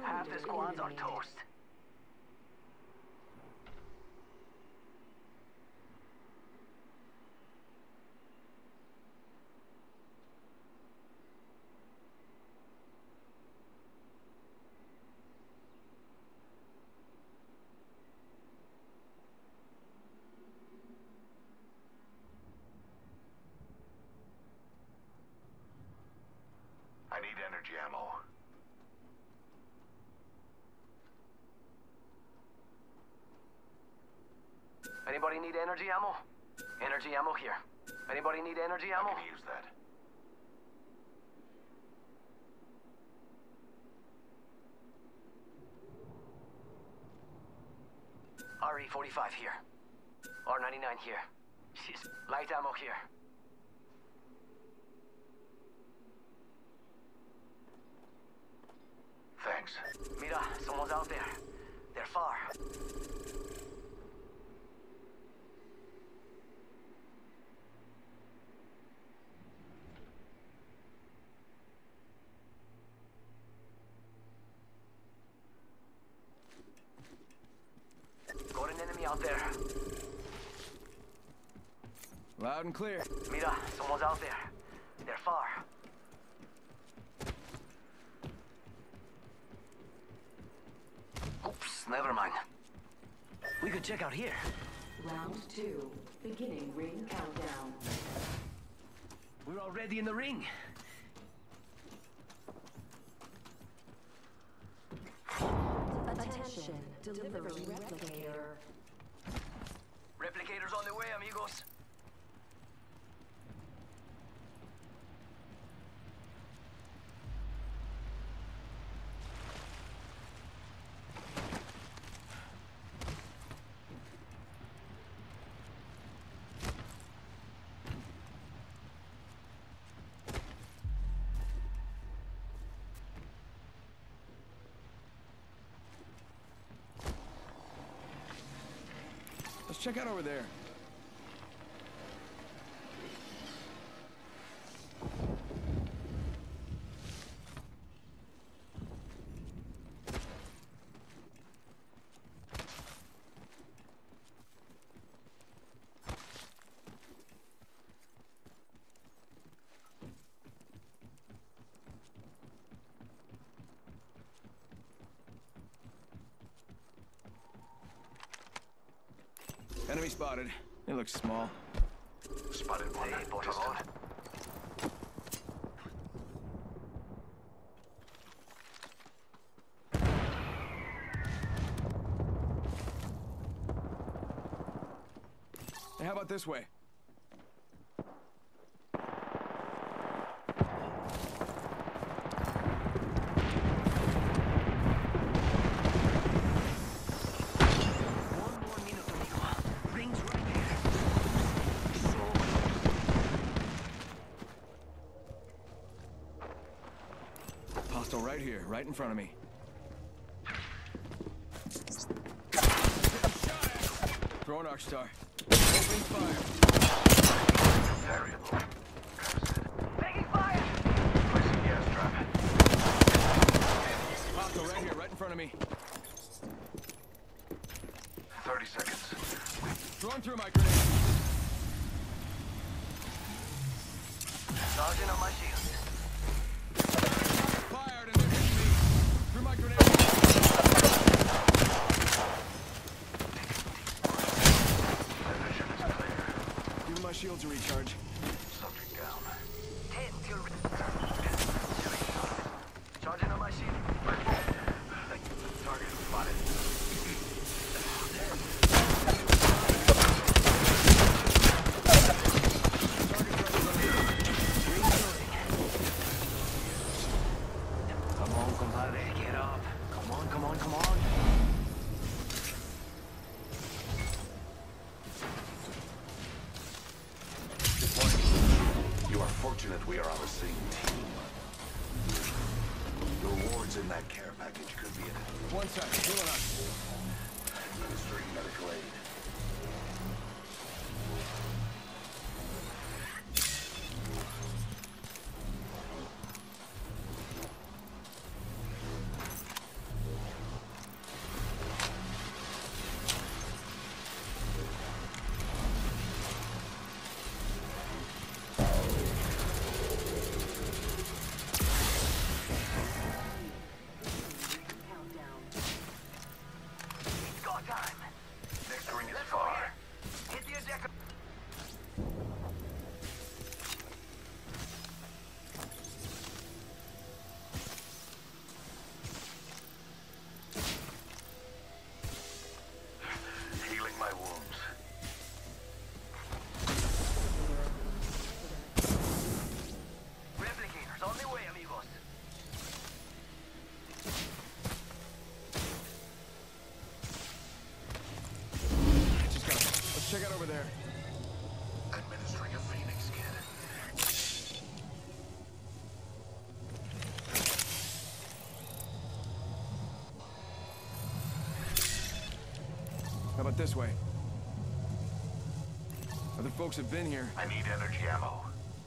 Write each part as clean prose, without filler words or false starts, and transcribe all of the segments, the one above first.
Half the squads are toast. I need energy ammo. Anybody need energy ammo? Energy ammo here. Anybody need energy ammo? I can use that. RE-45 here. R-99 here. Jeez, light ammo here. Thanks. Mira, someone's out there. They're far. Got an enemy out there. Loud and clear. Mira, someone's out there. They're far. Oops, never mind. We could check out here. Round 2, beginning ring countdown. We're already in the ring. Attention, delivery replicator. Replicators on the way, amigos. Let's check out over there. Enemy spotted. They look small. Spotted one. Hey, por Distant. favor. Hey, how about this way? Hostile right here, right in front of me. Throwing arc star. Opening fire. Variable. Taking fire! Placing gas trap. Hostile right here, right in front of me. 30 seconds. Throwing through my grenade. Charging on my shield. Fired and they're hitting me. Through my grenade. Vision is clear. Giving my shields a recharge. Subject down. 10 till... Charging on my shield. Target spotted. Come on, compadre, get up. Come on, come on, come on. You are fortunate we are on the same team. The rewards in that care package could be in it. One sec, healing up. Administering medical aid. about this way? Other folks have been here. I need energy ammo.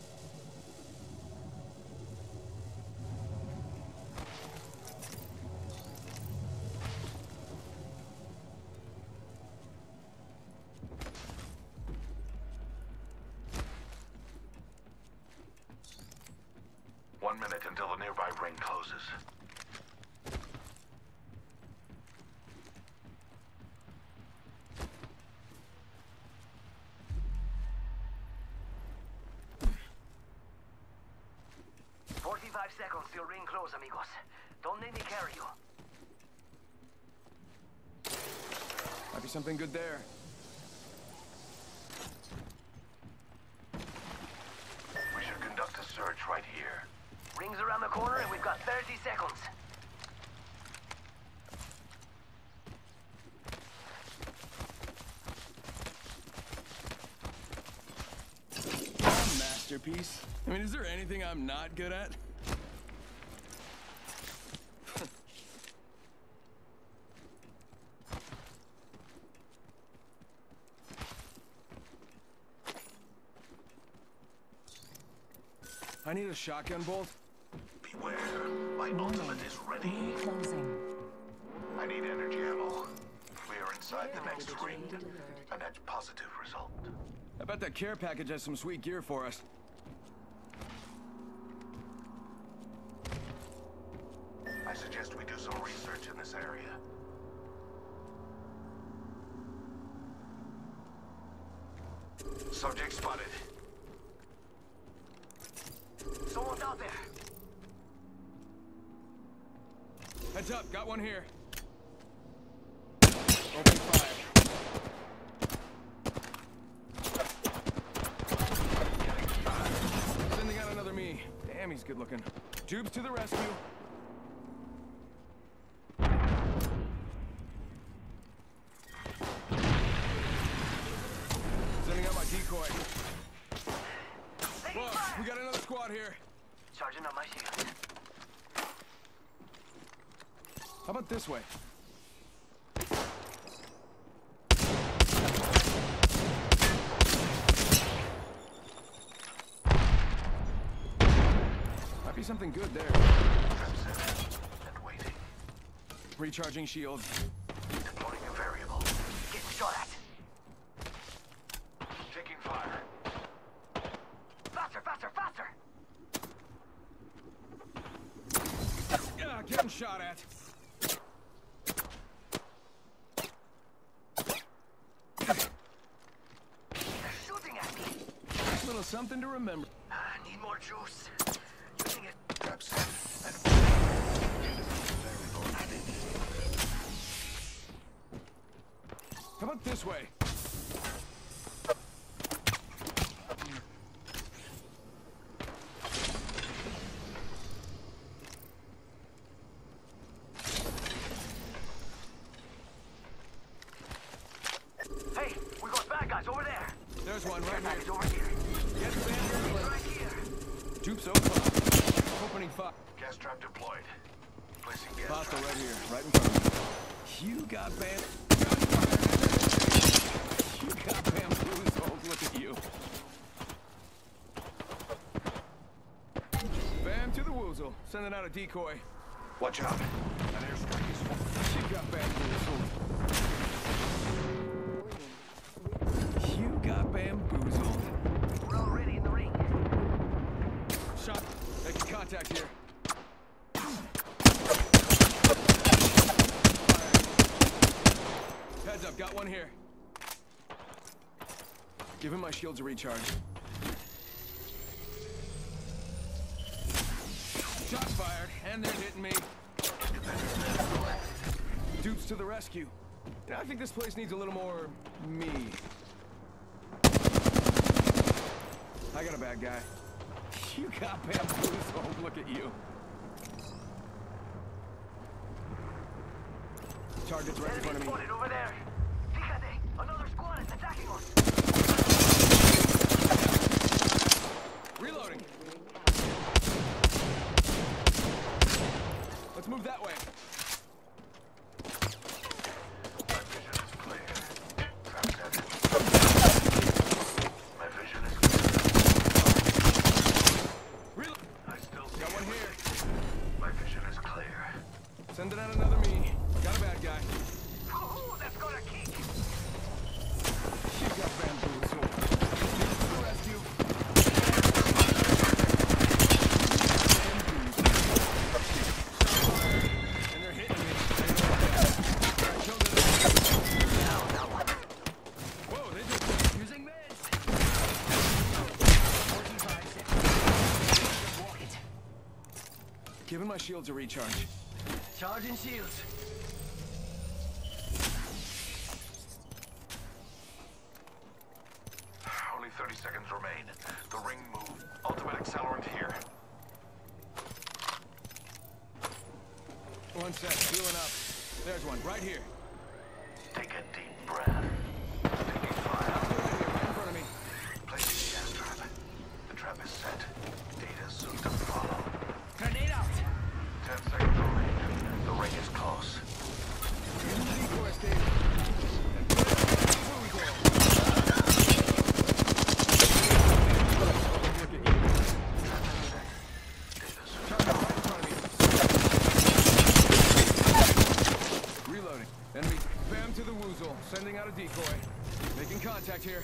One minute until the nearby ring closes. Seconds till ring close, amigos. Don't make me carry you. Might be something good there. We should conduct a search right here. Ring's around the corner and we've got 30 seconds. Masterpiece. I mean, is there anything I'm not good at? I need a shotgun bolt. Beware, my ultimate is ready. Closing. I need energy ammo. We are inside the next ring. A net positive result. I bet that care package has some sweet gear for us. I suggest we do some research in this area. Subject spotted. Someone's out there. Heads up, got one here. Open fire. Sending out another me. Damn, he's good looking. Tubes to the rescue. Sending out my decoy. Whoa, we got another squad here. Charging up my shield. How about this way? Might be something good there. And waiting. Recharging shields. Deploying a variable. Getting shot at. Taking fire. Faster, faster, faster! Yeah, getting shot at. They're shooting at me. A little something to remember. I need more juice. Using it. Grab set. And variable added. How about this way? Hey, we got bad guys over there. There's one right Package here. over here. Get the bandit. Right here. Tubes open. Opening fire. Gas trap deployed. Placing gas Pasta trap. right here, right in front of me. You got You got bamboozled. Look at you. Bam to the woozle. Sending out a decoy. Watch out. An airstrike is falling. You got bamboozled. You got bamboozled. We're already in the ring. Shot. Making contact here. Heads up, got one here. Give him my shields a recharge. Shots fired, and they're hitting me. Dupes to the rescue. You know, I think this place needs a little more me. I got a bad guy. You got bamboozled. Look at you. Target's right in front of me. Spotted over there. Fíjate, another squad is attacking us. Reloading. Let's move that way. My vision is clear. Giving my shields a recharge. Charging shields. Only 30 seconds remain. The ring move. Ultimate accelerant here. 1 sec, healing up. There's one, right here. Take a deep breath. Taking fire. Right in front of me. Placing the gas trap. The trap is set. Data soon to follow. Grenade out. 10 seconds remain. The ring is close. Decoy escape. Reloading. Enemy. Bam to the woozle. Sending out a decoy. Making contact here.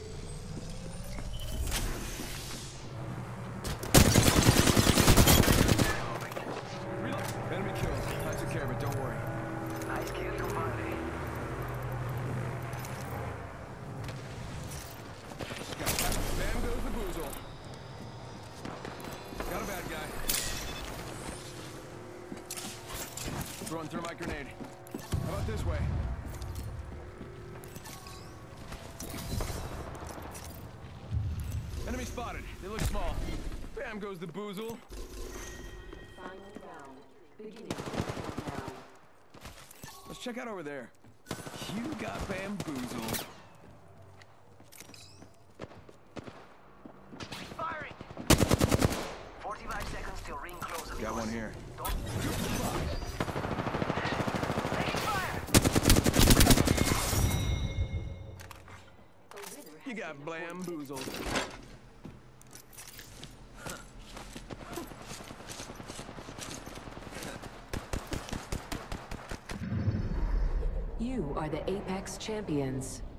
Reload. Enemy killed. I took care of it. Don't worry. Nice kill, compadre. Bam goes the boozle. Got a bad guy. Throwing through my grenade. How about this way? Enemy spotted. They look small. Bam goes the boozle. Final round. Beginning countdown. Let's check out over there. You got bamboozled. Firing. 45 seconds till ring closes. Got one here. Don't. Taking fire. A winner has You got been appointed. bamboozled. You are the Apex Champions.